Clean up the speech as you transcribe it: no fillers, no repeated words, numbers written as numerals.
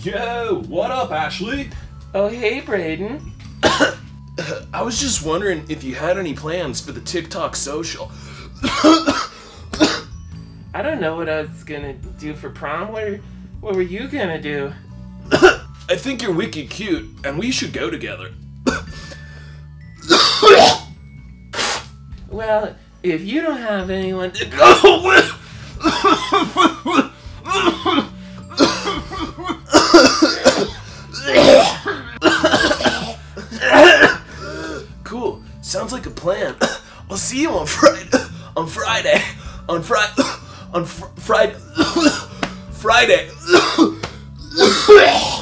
Yo, what up, Ashley? Oh, hey, Braden. I was just wondering if you had any plans for the TikTok social. I don't know what I was gonna do for prom. What were you gonna do? I think you're wicked cute, and we should go together. Well, if you don't have anyone to go with... Cool. Sounds like a plan. I'll see you on Friday. Friday.